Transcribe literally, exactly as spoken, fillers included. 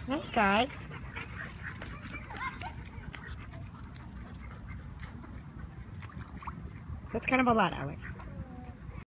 Nice, guys. That's kind of a lot, Alex.